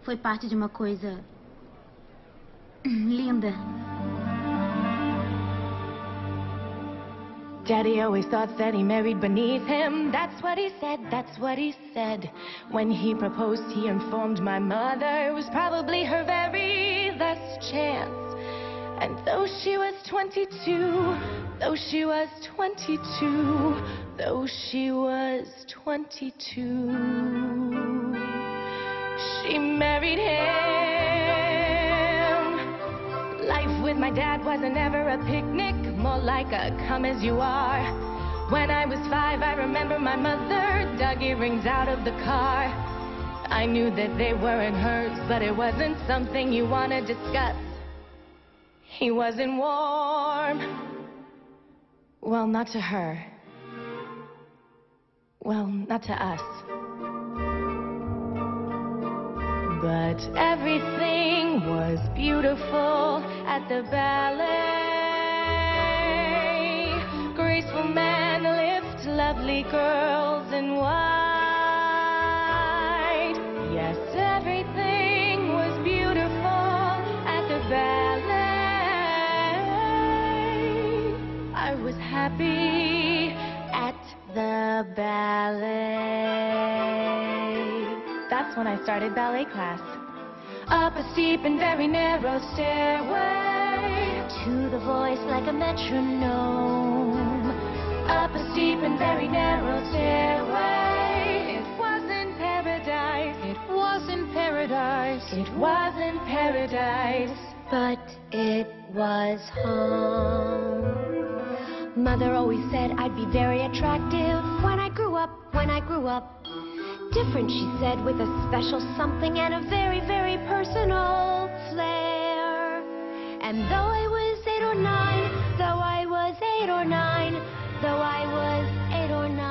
foi parte de uma coisa linda. Daddy always thought that he married beneath him. That's what he said, that's what he said. When he proposed, he informed my mother it was probably her very last chance. And though she was 22, though she was 22, though she was 22, she married him. Life with my dad wasn't ever a picnic, more like a come as you are. When I was 5, I remember my mother dug earrings out of the car. I knew that they weren't hers, but it wasn't something you want to discuss. He wasn't warm. Well, not to her. Well, not to us. But everything was beautiful at the ballet. Graceful men lift lovely girls in white. Yes, everything was beautiful at the ballet. I was happy at the ballet. That's when I started ballet class. Up a steep and very narrow stairway to the voice like a metronome. Up a steep and very narrow stairway. It wasn't paradise. It wasn't paradise. It wasn't paradise. But it was home. Mother always said I'd be very attractive when I grew up, when I grew up. Different, she said, with a special something and a very, very personal flair. And though I was 8 or 9, though I was 8 or 9, though I was 8 or 9,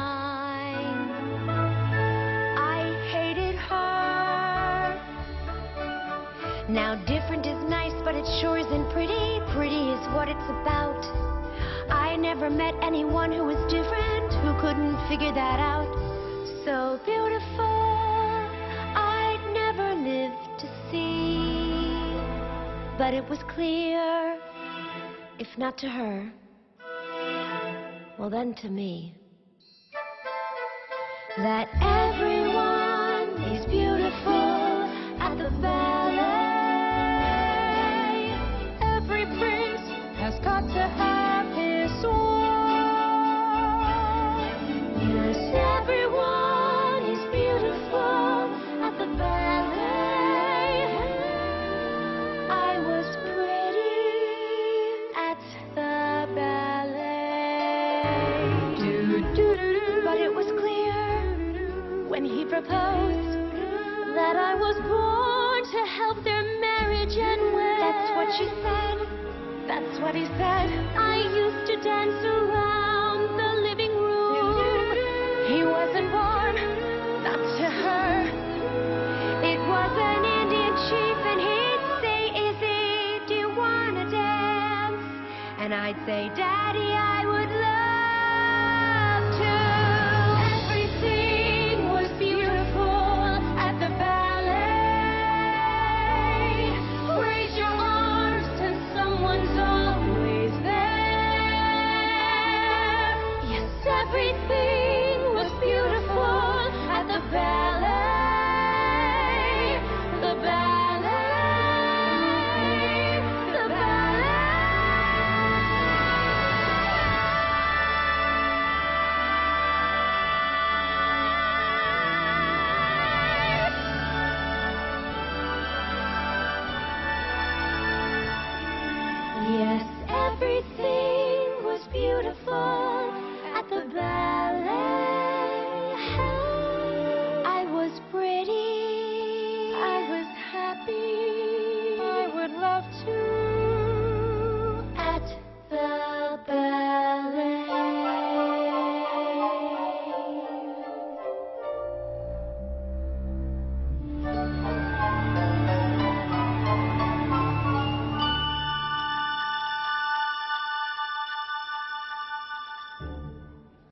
I hated her. Now different is nice, but it sure isn't pretty. Pretty is what it's about. I never met anyone who was different, who couldn't figure that out. So beautiful, I'd never live to see. But it was clear, if not to her, well then to me, that everyone is beautiful at the ballet. Every prince has got to have his sword. Yes, everyone is beautiful at the ballet. I was pretty at the ballet. But it was clear when he proposed that I was born to help their marriage end well. That's what she said. That's what he said. I used to dance around the living room. He wasn't born, not to her. It was an Indian chief, and he'd say, Izzy, do you wanna dance? And I'd say, Daddy, I